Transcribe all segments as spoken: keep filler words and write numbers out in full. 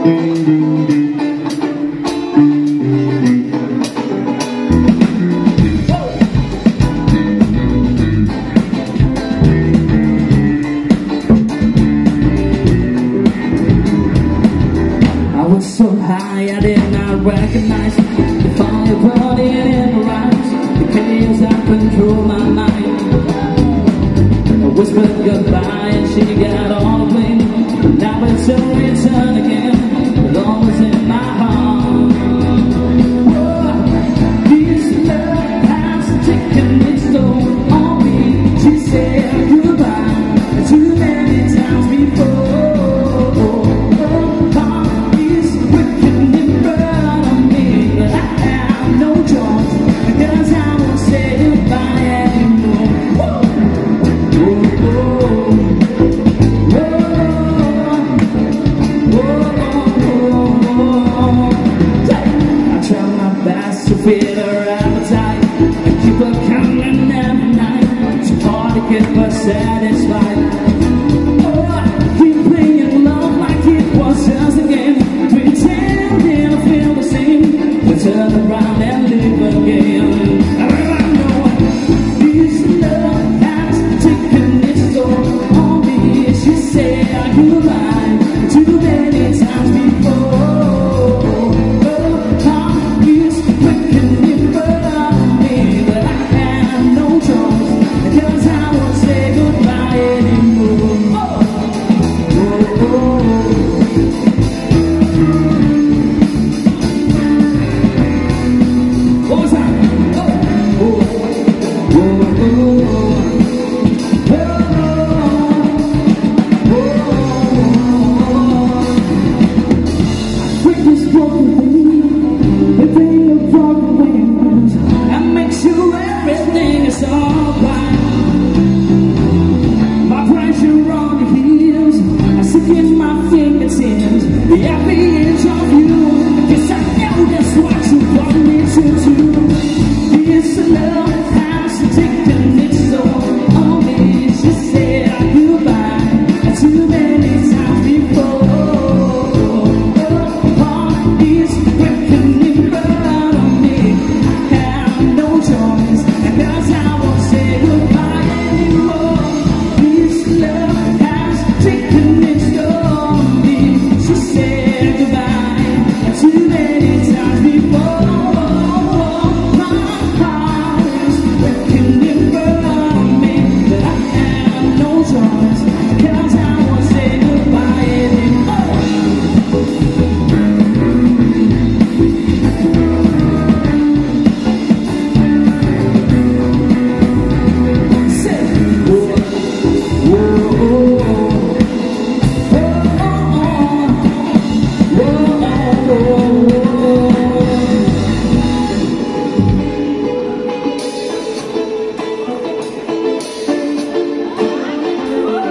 So high I did not recognize the fire burning in her eyes, the chaos that controlled my mind. I whispered goodbye and she got all the way. Now it's a return again, but always in my heart. Whoa, this love has taken its toll on me. She said goodbye too many times before. Feed her appetite and keep her coming every night. It's hard to keep her satisfied. Oh, I keep playing love like it was us again, pretending I feel the same, but turn around and live again. I know this love has taken its toll on me. She said goodbye too many times before.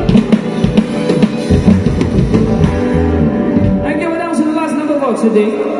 Today.